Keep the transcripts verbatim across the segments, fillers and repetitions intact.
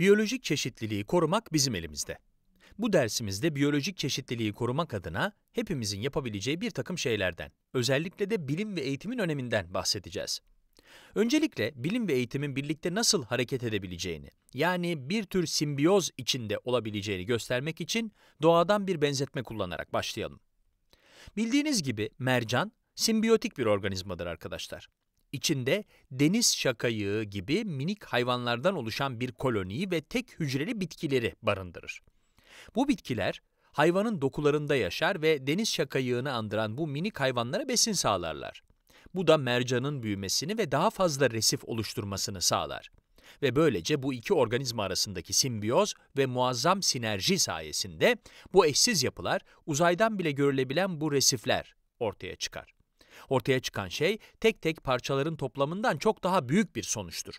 Biyolojik çeşitliliği korumak bizim elimizde. Bu dersimizde biyolojik çeşitliliği korumak adına hepimizin yapabileceği bir takım şeylerden, özellikle de bilim ve eğitimin öneminden bahsedeceğiz. Öncelikle bilim ve eğitimin birlikte nasıl hareket edebileceğini, yani bir tür simbiyoz içinde olabileceğini göstermek için doğadan bir benzetme kullanarak başlayalım. Bildiğiniz gibi mercan, simbiyotik bir organizmadır arkadaşlar. İçinde deniz şakayığı gibi minik hayvanlardan oluşan bir koloniyi ve tek hücreli bitkileri barındırır. Bu bitkiler, hayvanın dokularında yaşar ve deniz şakayığını andıran bu minik hayvanlara besin sağlarlar. Bu da mercanın büyümesini ve daha fazla resif oluşturmasını sağlar. Ve böylece bu iki organizma arasındaki simbiyoz ve muazzam sinerji sayesinde bu eşsiz yapılar, uzaydan bile görülebilen bu resifler ortaya çıkar. Ortaya çıkan şey, tek tek parçaların toplamından çok daha büyük bir sonuçtur.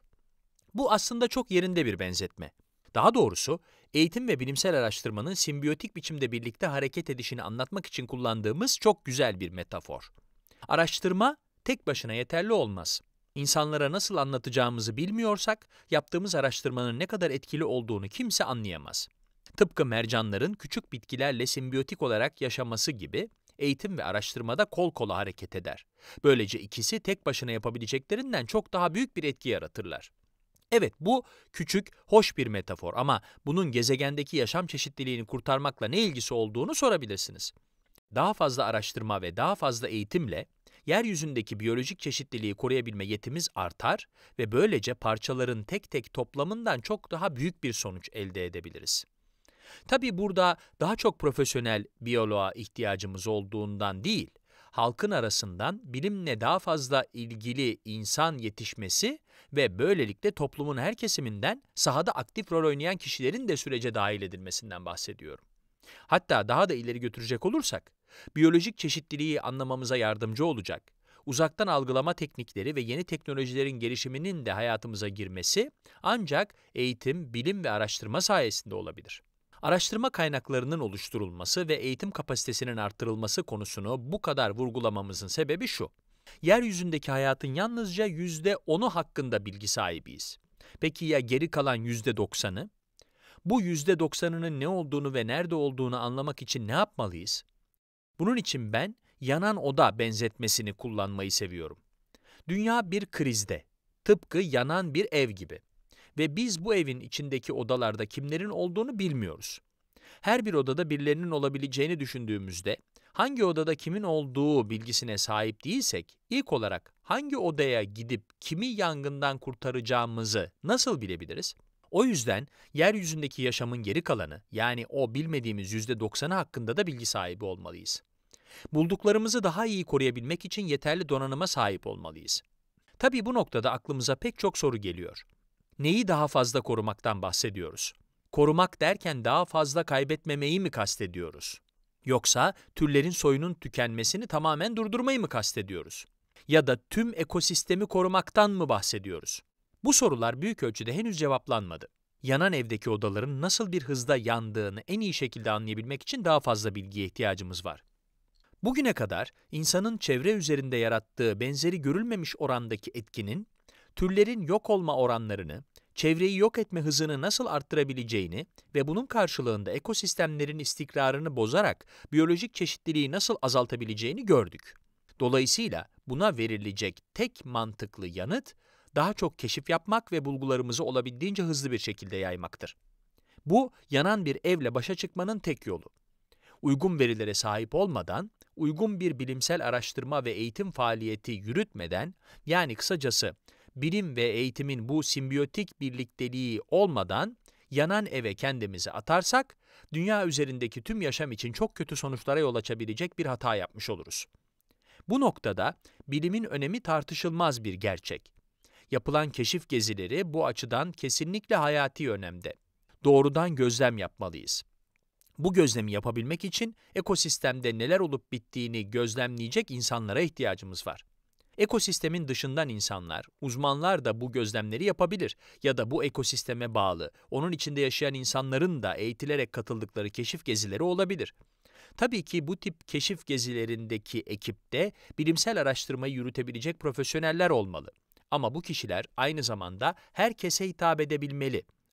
Bu aslında çok yerinde bir benzetme. Daha doğrusu, eğitim ve bilimsel araştırmanın simbiyotik biçimde birlikte hareket edişini anlatmak için kullandığımız çok güzel bir metafor. Araştırma tek başına yeterli olmaz. İnsanlara nasıl anlatacağımızı bilmiyorsak, yaptığımız araştırmanın ne kadar etkili olduğunu kimse anlayamaz. Tıpkı mercanların küçük bitkilerle simbiyotik olarak yaşaması gibi, eğitim ve araştırmada kol kola hareket eder. Böylece ikisi tek başına yapabileceklerinden çok daha büyük bir etki yaratırlar. Evet, bu küçük, hoş bir metafor ama bunun gezegendeki yaşam çeşitliliğini kurtarmakla ne ilgisi olduğunu sorabilirsiniz. Daha fazla araştırma ve daha fazla eğitimle, yeryüzündeki biyolojik çeşitliliği koruyabilme yetimiz artar ve böylece parçaların tek tek toplamından çok daha büyük bir sonuç elde edebiliriz. Tabii burada daha çok profesyonel biyoloğa ihtiyacımız olduğundan değil, halkın arasından bilimle daha fazla ilgili insan yetişmesi ve böylelikle toplumun her kesiminden sahada aktif rol oynayan kişilerin de sürece dahil edilmesinden bahsediyorum. Hatta daha da ileri götürecek olursak, biyolojik çeşitliliği anlamamıza yardımcı olacak, uzaktan algılama teknikleri ve yeni teknolojilerin gelişiminin de hayatımıza girmesi ancak eğitim, bilim ve araştırma sayesinde olabilir. Araştırma kaynaklarının oluşturulması ve eğitim kapasitesinin arttırılması konusunu bu kadar vurgulamamızın sebebi şu: yeryüzündeki hayatın yalnızca yüzde onu hakkında bilgi sahibiyiz. Peki ya geri kalan yüzde doksanı? Bu yüzde doksanının ne olduğunu ve nerede olduğunu anlamak için ne yapmalıyız? Bunun için ben yanan oda benzetmesini kullanmayı seviyorum. Dünya bir krizde, tıpkı yanan bir ev gibi. Ve biz bu evin içindeki odalarda kimlerin olduğunu bilmiyoruz. Her bir odada birilerinin olabileceğini düşündüğümüzde, hangi odada kimin olduğu bilgisine sahip değilsek, ilk olarak hangi odaya gidip kimi yangından kurtaracağımızı nasıl bilebiliriz? O yüzden yeryüzündeki yaşamın geri kalanı, yani o bilmediğimiz yüzde doksanı hakkında da bilgi sahibi olmalıyız. Bulduklarımızı daha iyi koruyabilmek için yeterli donanıma sahip olmalıyız. Tabii bu noktada aklımıza pek çok soru geliyor. Neyi daha fazla korumaktan bahsediyoruz? Korumak derken daha fazla kaybetmemeyi mi kastediyoruz? Yoksa türlerin soyunun tükenmesini tamamen durdurmayı mı kastediyoruz? Ya da tüm ekosistemi korumaktan mı bahsediyoruz? Bu sorular büyük ölçüde henüz cevaplanmadı. Yanan evdeki odaların nasıl bir hızda yandığını en iyi şekilde anlayabilmek için daha fazla bilgiye ihtiyacımız var. Bugüne kadar insanın çevre üzerinde yarattığı benzeri görülmemiş orandaki etkinin, türlerin yok olma oranlarını, çevreyi yok etme hızını nasıl arttırabileceğini ve bunun karşılığında ekosistemlerin istikrarını bozarak biyolojik çeşitliliği nasıl azaltabileceğini gördük. Dolayısıyla buna verilecek tek mantıklı yanıt, daha çok keşif yapmak ve bulgularımızı olabildiğince hızlı bir şekilde yaymaktır. Bu, yanan bir evle başa çıkmanın tek yolu. Uygun verilere sahip olmadan, uygun bir bilimsel araştırma ve eğitim faaliyeti yürütmeden, yani kısacası bilim ve eğitimin bu simbiyotik birlikteliği olmadan yanan eve kendimizi atarsak, dünya üzerindeki tüm yaşam için çok kötü sonuçlara yol açabilecek bir hata yapmış oluruz. Bu noktada bilimin önemi tartışılmaz bir gerçek. Yapılan keşif gezileri bu açıdan kesinlikle hayati önemde. Doğrudan gözlem yapmalıyız. Bu gözlemi yapabilmek için ekosistemde neler olup bittiğini gözlemleyecek insanlara ihtiyacımız var. Ekosistemin dışından insanlar, uzmanlar da bu gözlemleri yapabilir ya da bu ekosisteme bağlı, onun içinde yaşayan insanların da eğitilerek katıldıkları keşif gezileri olabilir. Tabii ki bu tip keşif gezilerindeki ekipte bilimsel araştırmayı yürütebilecek profesyoneller olmalı. Ama bu kişiler aynı zamanda herkese hitap edebilmeli.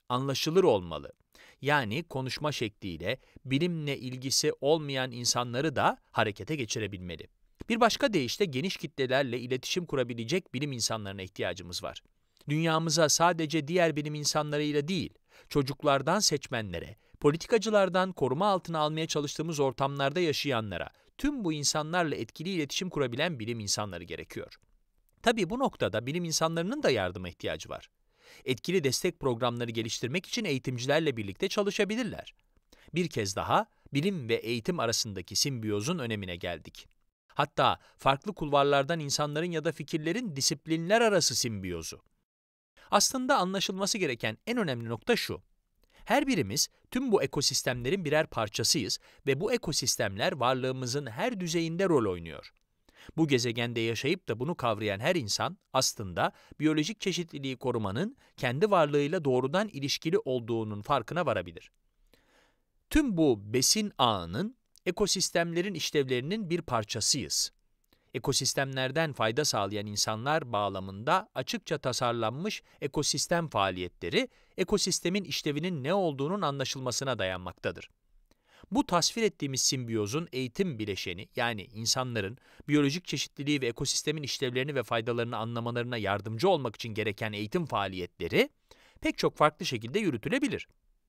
anlaşılır olmalı. Yani konuşma şekliyle bilimle ilgisi olmayan insanları da harekete geçirebilmeli. Bir başka deyişle geniş kitlelerle iletişim kurabilecek bilim insanlarına ihtiyacımız var. Dünyamıza sadece diğer bilim insanlarıyla değil, çocuklardan seçmenlere, politikacılardan koruma altına almaya çalıştığımız ortamlarda yaşayanlara, tüm bu insanlarla etkili iletişim kurabilen bilim insanları gerekiyor. Tabii bu noktada bilim insanlarının da yardıma ihtiyacı var. Etkili destek programları geliştirmek için eğitimcilerle birlikte çalışabilirler. Bir kez daha bilim ve eğitim arasındaki simbiyozun önemine geldik. Hatta farklı kulvarlardan insanların ya da fikirlerin disiplinler arası simbiyozu. Aslında anlaşılması gereken en önemli nokta şu: her birimiz tüm bu ekosistemlerin birer parçasıyız ve bu ekosistemler varlığımızın her düzeyinde rol oynuyor. Bu gezegende yaşayıp da bunu kavrayan her insan aslında biyolojik çeşitliliği korumanın kendi varlığıyla doğrudan ilişkili olduğunun farkına varabilir. Tüm bu besin ağının ekosistemlerin işlevlerinin bir parçasıyız. Ekosistemlerden fayda sağlayan insanlar bağlamında açıkça tasarlanmış ekosistem faaliyetleri, ekosistemin işlevinin ne olduğunun anlaşılmasına dayanmaktadır. Bu tasvir ettiğimiz simbiyozun eğitim bileşeni, yani insanların biyolojik çeşitliliği ve ekosistemin işlevlerini ve faydalarını anlamalarına yardımcı olmak için gereken eğitim faaliyetleri pek çok farklı şekilde yürütülebilir.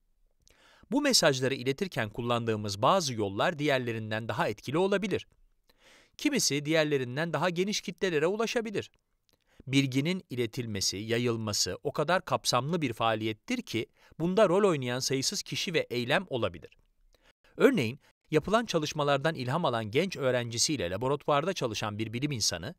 Bu mesajları iletirken kullandığımız bazı yollar diğerlerinden daha etkili olabilir. Kimisi diğerlerinden daha geniş kitlelere ulaşabilir. Bilginin iletilmesi, yayılması o kadar kapsamlı bir faaliyettir ki bunda rol oynayan sayısız kişi ve eylem olabilir. Örneğin, yapılan çalışmalardan ilham alan genç öğrencisiyle laboratuvarda çalışan bir bilim insanı,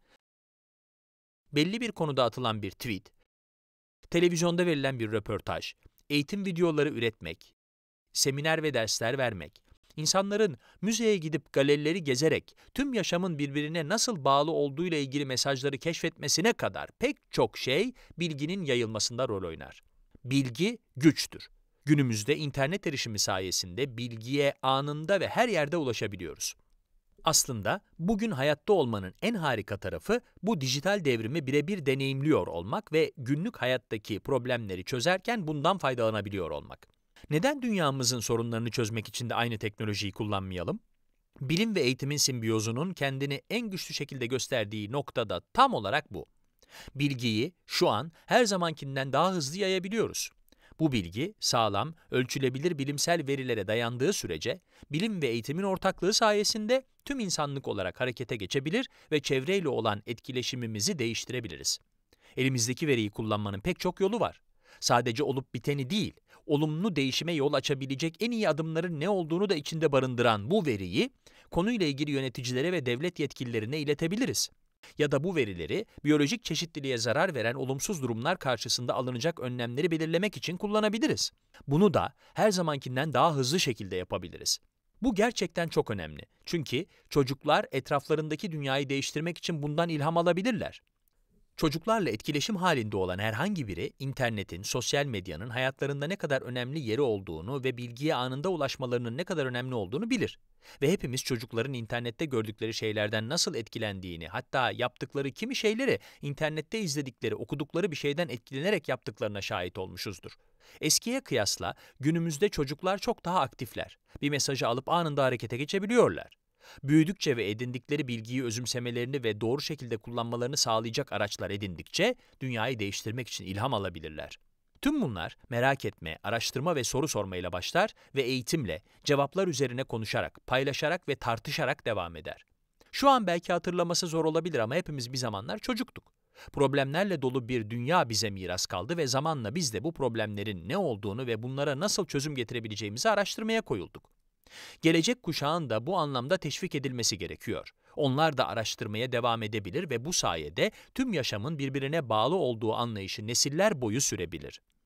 belli bir konuda atılan bir tweet, televizyonda verilen bir röportaj, eğitim videoları üretmek, seminer ve dersler vermek, insanların müzeye gidip galerileri gezerek tüm yaşamın birbirine nasıl bağlı olduğuyla ilgili mesajları keşfetmesine kadar pek çok şey bilginin yayılmasında rol oynar. Bilgi güçtür. Günümüzde internet erişimi sayesinde bilgiye anında ve her yerde ulaşabiliyoruz. Aslında bugün hayatta olmanın en harika tarafı bu dijital devrimi birebir deneyimliyor olmak ve günlük hayattaki problemleri çözerken bundan faydalanabiliyor olmak. Neden dünyamızın sorunlarını çözmek için de aynı teknolojiyi kullanmayalım? Bilim ve eğitimin simbiyozunun kendini en güçlü şekilde gösterdiği noktada tam olarak bu. Bilgiyi şu an her zamankinden daha hızlı yayabiliyoruz. Bu bilgi, sağlam, ölçülebilir bilimsel verilere dayandığı sürece, bilim ve eğitimin ortaklığı sayesinde tüm insanlık olarak harekete geçebilir ve çevreyle olan etkileşimimizi değiştirebiliriz. Elimizdeki veriyi kullanmanın pek çok yolu var. Sadece olup biteni değil, olumlu değişime yol açabilecek en iyi adımların ne olduğunu da içinde barındıran bu veriyi, konuyla ilgili yöneticilere ve devlet yetkililerine iletebiliriz. Ya da bu verileri biyolojik çeşitliliğe zarar veren olumsuz durumlar karşısında alınacak önlemleri belirlemek için kullanabiliriz. Bunu da her zamankinden daha hızlı şekilde yapabiliriz. Bu gerçekten çok önemli. Çünkü çocuklar etraflarındaki dünyayı değiştirmek için bundan ilham alabilirler. Çocuklarla etkileşim halinde olan herhangi biri, internetin, sosyal medyanın hayatlarında ne kadar önemli yeri olduğunu ve bilgiye anında ulaşmalarının ne kadar önemli olduğunu bilir. Ve hepimiz çocukların internette gördükleri şeylerden nasıl etkilendiğini, hatta yaptıkları kimi şeyleri internette izledikleri, okudukları bir şeyden etkilenerek yaptıklarına şahit olmuşuzdur. Eskiye kıyasla günümüzde çocuklar çok daha aktifler. Bir mesajı alıp anında harekete geçebiliyorlar. Büyüdükçe ve edindikleri bilgiyi özümsemelerini ve doğru şekilde kullanmalarını sağlayacak araçlar edindikçe dünyayı değiştirmek için ilham alabilirler. Tüm bunlar merak etme, araştırma ve soru sormayla başlar ve eğitimle, cevaplar üzerine konuşarak, paylaşarak ve tartışarak devam eder. Şu an belki hatırlaması zor olabilir ama hepimiz bir zamanlar çocuktuk. Problemlerle dolu bir dünya bize miras kaldı ve zamanla biz de bu problemlerin ne olduğunu ve bunlara nasıl çözüm getirebileceğimizi araştırmaya koyulduk. Gelecek kuşağın da bu anlamda teşvik edilmesi gerekiyor. Onlar da araştırmaya devam edebilir ve bu sayede tüm yaşamın birbirine bağlı olduğu anlayışı nesiller boyu sürebilir.